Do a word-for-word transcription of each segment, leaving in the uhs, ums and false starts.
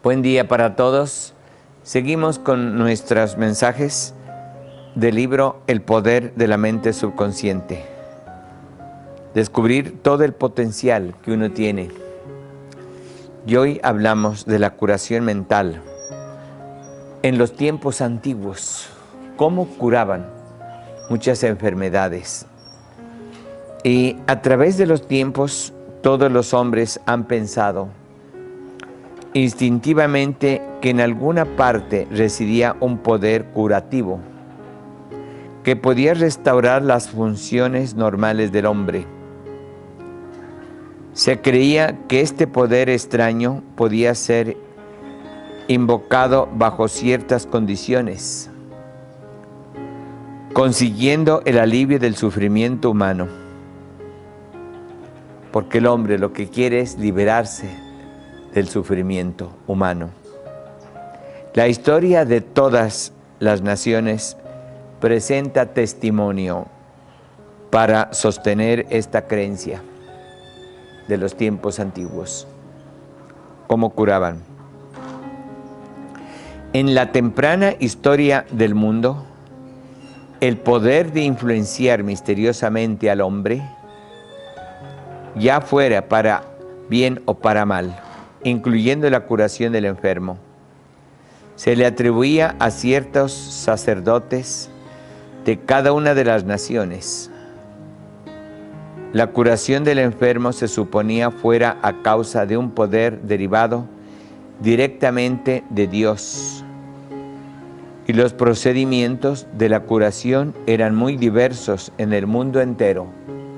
Buen día para todos. Seguimos con nuestros mensajes del libro El poder de la mente subconsciente. Descubrir todo el potencial que uno tiene. Y hoy hablamos de la curación mental. En los tiempos antiguos, ¿cómo curaban muchas enfermedades? Y a través de los tiempos, todos los hombres han pensado instintivamente que en alguna parte residía un poder curativo que podía restaurar las funciones normales del hombre. Se creía que este poder extraño podía ser invocado bajo ciertas condiciones, consiguiendo el alivio del sufrimiento humano, porque el hombre lo que quiere es liberarse del sufrimiento humano. La historia de todas las naciones presenta testimonio para sostener esta creencia de los tiempos antiguos. ¿Cómo curaban? En la temprana historia del mundo, el poder de influenciar misteriosamente al hombre, ya fuera para bien o para mal, incluyendo la curación del enfermo, se le atribuía a ciertos sacerdotes de cada una de las naciones. La curación del enfermo se suponía fuera a causa de un poder derivado directamente de Dios, y los procedimientos de la curación eran muy diversos en el mundo entero.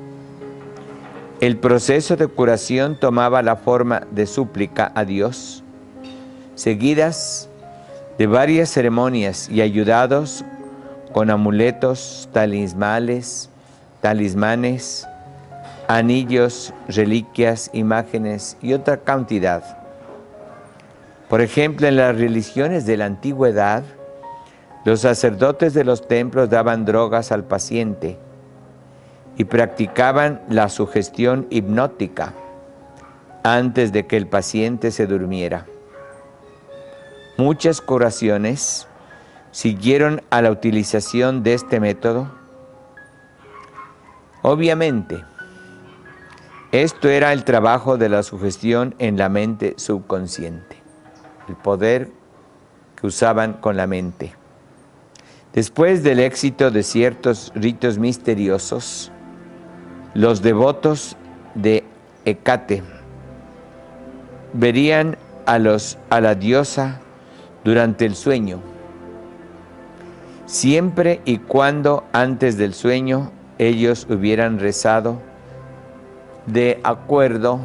El proceso de curación tomaba la forma de súplica a Dios, seguidas de varias ceremonias y ayudados con amuletos, talismales, talismanes, anillos, reliquias, imágenes y otra cantidad. Por ejemplo, en las religiones de la antigüedad, los sacerdotes de los templos daban drogas al paciente y practicaban la sugestión hipnótica antes de que el paciente se durmiera. Muchas curaciones siguieron a la utilización de este método. Obviamente, esto era el trabajo de la sugestión en la mente subconsciente, el poder que usaban con la mente. Después del éxito de ciertos ritos misteriosos, los devotos de Hécate verían a, los, a la diosa durante el sueño, siempre y cuando antes del sueño ellos hubieran rezado de acuerdo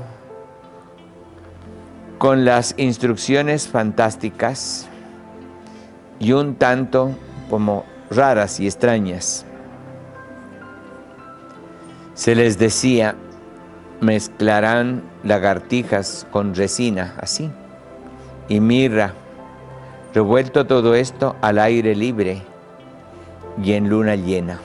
con las instrucciones fantásticas y un tanto como raras y extrañas. Se les decía, mezclarán lagartijas con resina, así, y mirra, revuelto todo esto al aire libre y en luna llena.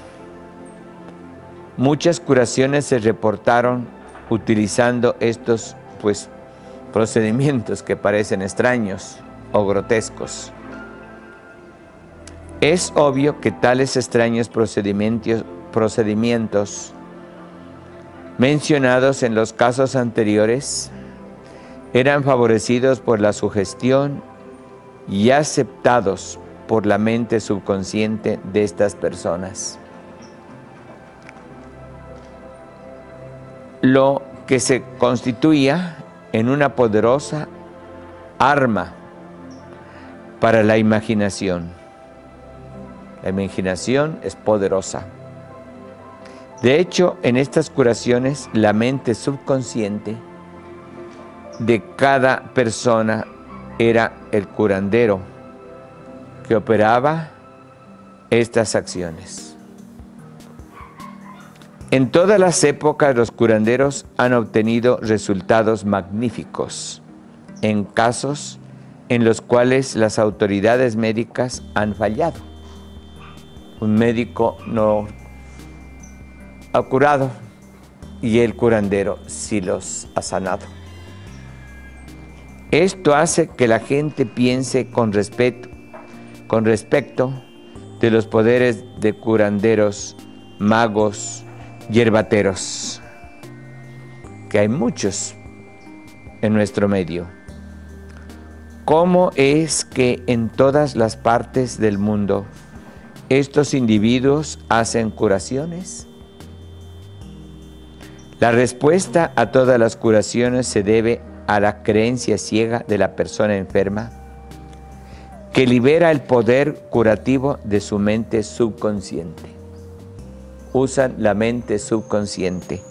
Muchas curaciones se reportaron utilizando estos, pues, procedimientos que parecen extraños o grotescos. Es obvio que tales extraños procedimientos, procedimientos mencionados en los casos anteriores eran favorecidos por la sugestión y aceptados por la mente subconsciente de estas personas. Lo que se constituía en una poderosa arma para la imaginación. La imaginación es poderosa. De hecho, en estas curaciones, la mente subconsciente de cada persona era el curandero que operaba estas acciones. En todas las épocas, los curanderos han obtenido resultados magníficos en casos en los cuales las autoridades médicas han fallado. Un médico no ha curado y el curandero sí los ha sanado. Esto hace que la gente piense con respeto, con respecto de los poderes de curanderos, magos, hierbateros, que hay muchos en nuestro medio. ¿Cómo es que en todas las partes del mundo estos individuos hacen curaciones? La respuesta a todas las curaciones se debe a la creencia ciega de la persona enferma, que libera el poder curativo de su mente subconsciente. Usan la mente subconsciente.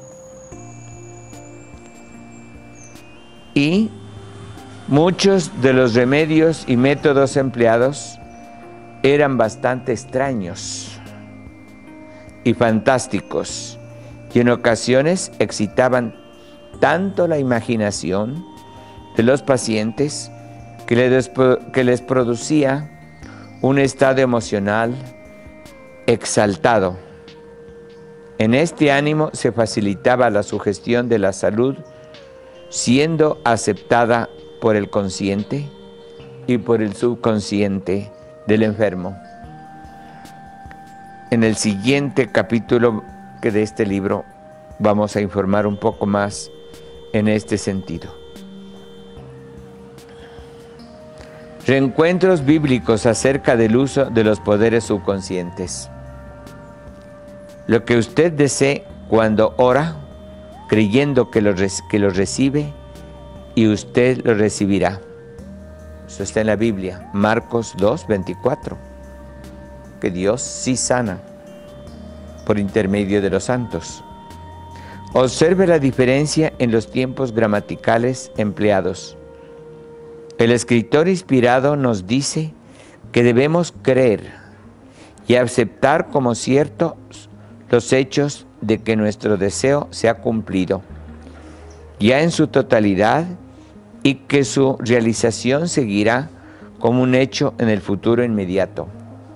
Y muchos de los remedios y métodos empleados eran bastante extraños y fantásticos, y en ocasiones excitaban tanto la imaginación de los pacientes que les, que les producía un estado emocional exaltado. En este ánimo se facilitaba la sugestión de la salud, siendo aceptada por el consciente y por el subconsciente del enfermo. En el siguiente capítulo de este libro vamos a informar un poco más en este sentido. Reencuentros bíblicos acerca del uso de los poderes subconscientes. Lo que usted desee cuando ora, creyendo que lo, que lo recibe, y usted lo recibirá. Eso está en la Biblia, Marcos dos, veinticuatro. Que Dios sí sana por intermedio de los santos. Observe la diferencia en los tiempos gramaticales empleados. El escritor inspirado nos dice que debemos creer y aceptar como ciertos los hechos de que nuestro deseo se ha cumplido, ya en su totalidad, y que su realización seguirá como un hecho en el futuro inmediato.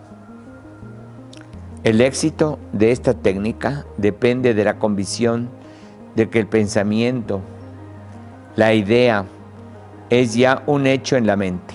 El éxito de esta técnica depende de la convicción de que el pensamiento, la idea, es ya un hecho en la mente.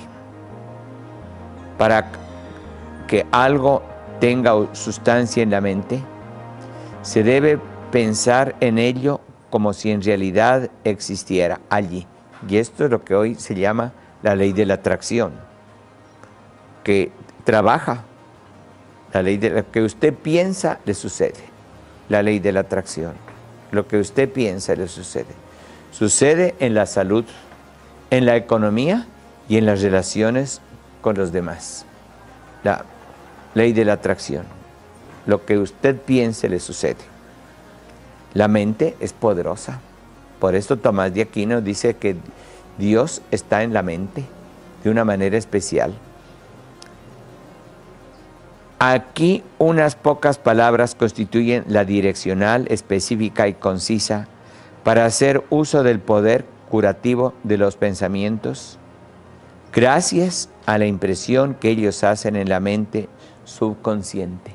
Para que algo tenga sustancia en la mente, se debe pensar en ello como si en realidad existiera allí. Y esto es lo que hoy se llama la ley de la atracción, que trabaja. La ley de lo que usted piensa le sucede. La ley de la atracción. Lo que usted piensa le sucede. Sucede en la salud, en la economía y en las relaciones con los demás. La ley de la atracción. Lo que usted piense le sucede. La mente es poderosa. Por esto Tomás de Aquino dice que Dios está en la mente de una manera especial. Aquí unas pocas palabras constituyen la direccional, específica y concisa para hacer uso del poder curativo de los pensamientos, gracias a la impresión que ellos hacen en la mente subconsciente.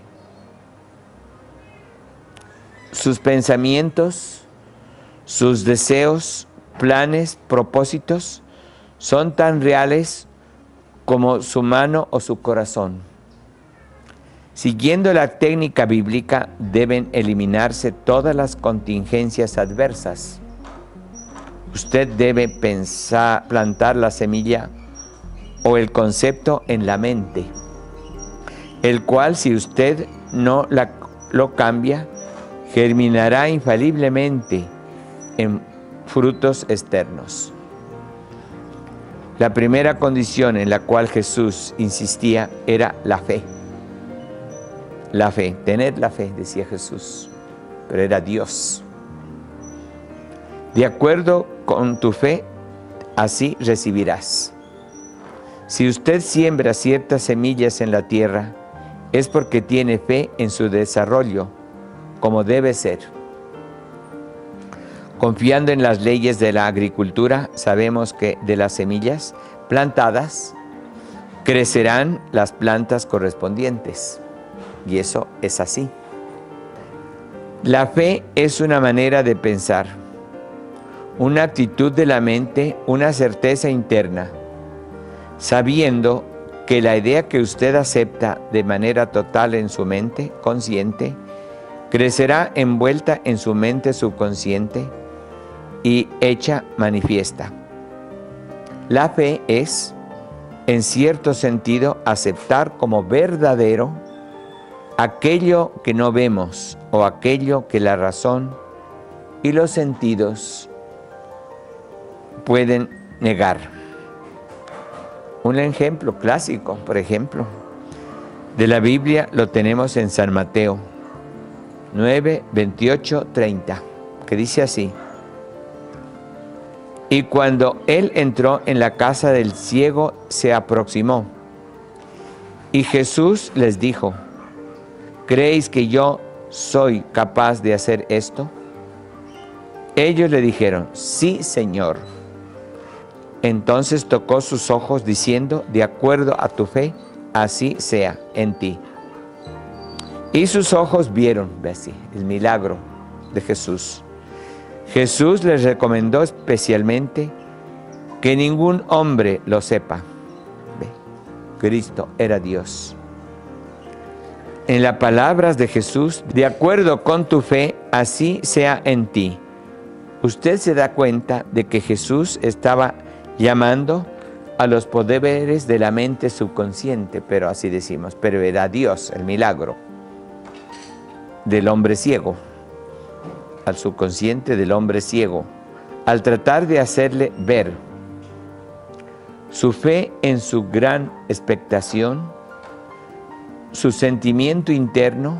Sus pensamientos, sus deseos, planes, propósitos son tan reales como su mano o su corazón. Siguiendo la técnica bíblica, deben eliminarse todas las contingencias adversas. Usted debe pensar, plantar la semilla o el concepto en la mente, el cual, si usted no la, lo cambia, germinará infaliblemente en frutos externos. La primera condición en la cual Jesús insistía era la fe. La fe, tened la fe, decía Jesús, pero era Dios. De acuerdo con tu fe, así recibirás. Si usted siembra ciertas semillas en la tierra, es porque tiene fe en su desarrollo, como debe ser. Confiando en las leyes de la agricultura, sabemos que de las semillas plantadas crecerán las plantas correspondientes. Y eso es así. La fe es una manera de pensar, una actitud de la mente, una certeza interna, sabiendo que la idea que usted acepta de manera total en su mente consciente, crecerá envuelta en su mente subconsciente y hecha manifiesta. La fe es, en cierto sentido, aceptar como verdadero aquello que no vemos o aquello que la razón y los sentidos pueden negar. Un ejemplo clásico, por ejemplo, de la Biblia lo tenemos en San Mateo nueve, veintiocho, treinta, que dice así: y cuando él entró en la casa del ciego, se aproximó, y Jesús les dijo: ¿creéis que yo soy capaz de hacer esto? Ellos le dijeron: sí, Señor. Entonces tocó sus ojos diciendo: de acuerdo a tu fe, así sea en ti. Y sus ojos vieron, ve así, el milagro de Jesús. Jesús les recomendó especialmente que ningún hombre lo sepa. Ve, Cristo era Dios. En las palabras de Jesús, de acuerdo con tu fe, así sea en ti. Usted se da cuenta de que Jesús estaba llamando a los poderes de la mente subconsciente, pero así decimos, pero era Dios, el milagro del hombre ciego, al subconsciente del hombre ciego, al tratar de hacerle ver. Su fe en su gran expectación, su sentimiento interno,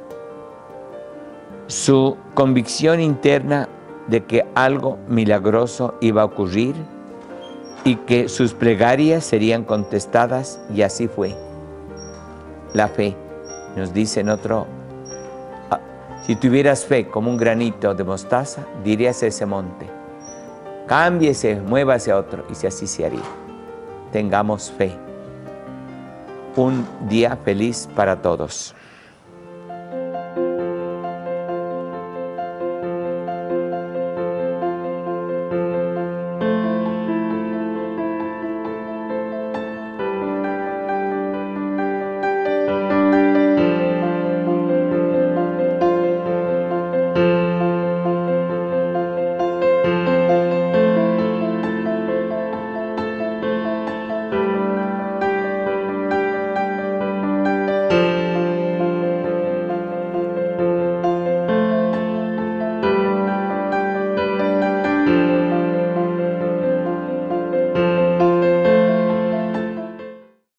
su convicción interna de que algo milagroso iba a ocurrir y que sus plegarias serían contestadas, y así fue. La fe, nos dice en otro, si tuvieras fe como un granito de mostaza, dirías a ese monte: cámbiese, muévase a otro, y si así se haría. Tengamos fe. Un día feliz para todos.